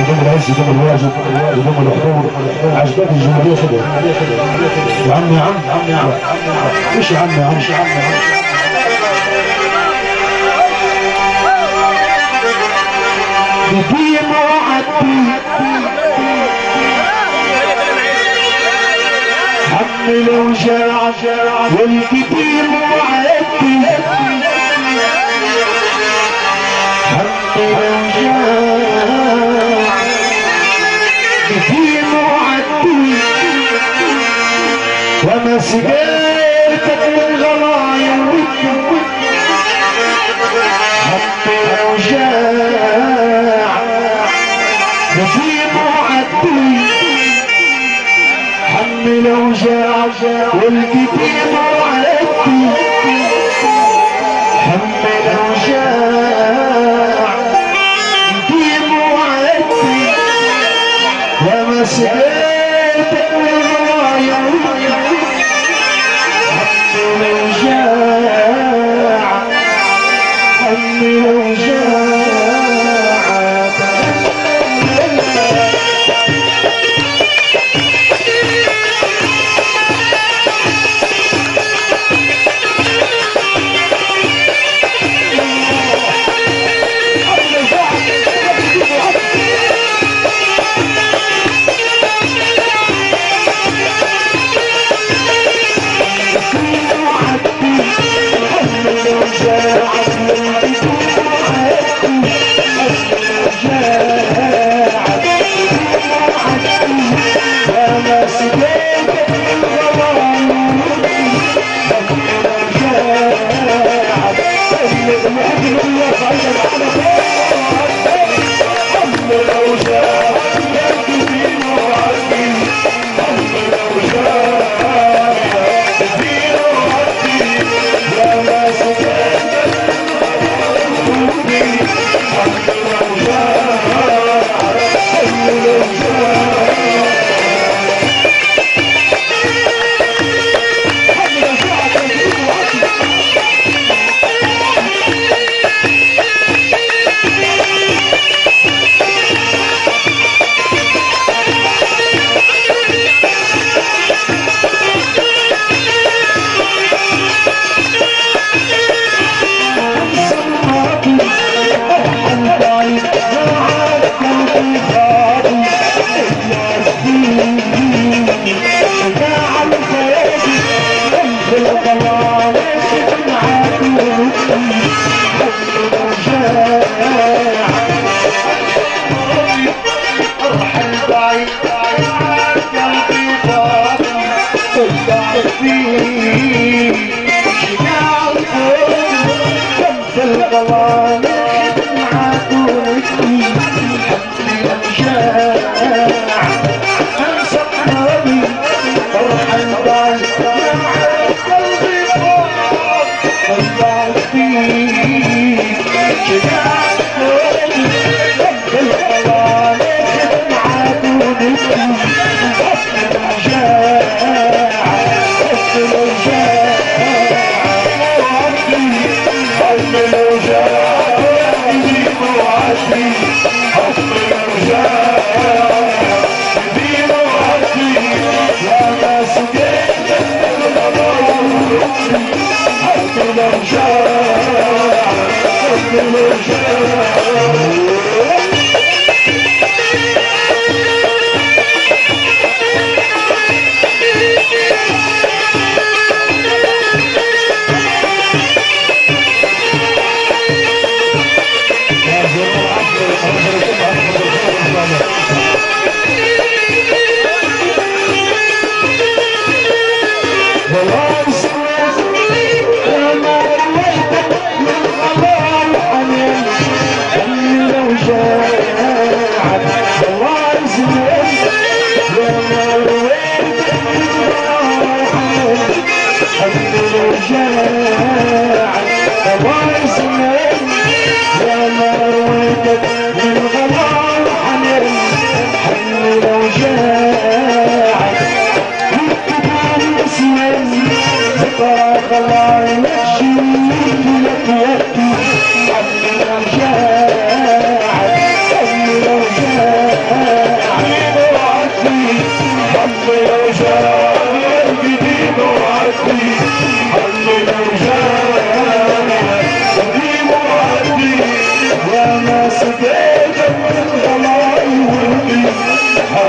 يدوم العز يدوم الواجب يدوم الحضور عجبات الجمهوريه خدها يا عم يا عم يا عم ايش يا عم يا عم يديم وعدي حمل وجرع والكتيم وعدي حمل وجرع كتيم وعدي وما سجلتك من غلايا حمل وجرع كتيم وعدي حمل وجرع والكتيم وعدي حمل وجرع كتيم وعدي وما سجلتك من غلايا حمل وجرع حمل وجرع الغوامض معاك ونسي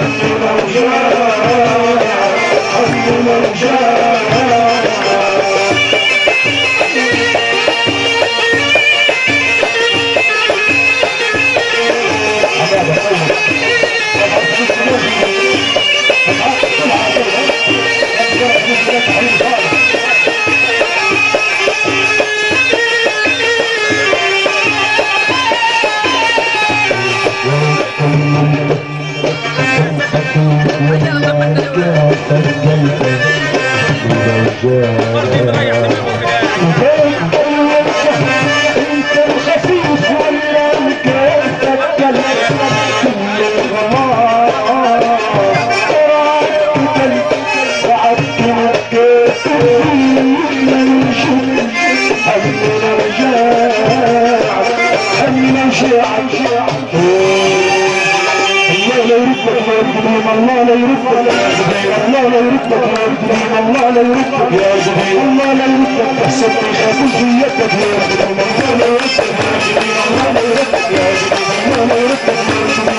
الله لا يردك الله لا يردك الله لا يردك يا جميل الله لا يردك احسن يخافوا زيادتك يا جميل الله لا يردك الله لا يردك يا جميل الله لا يردك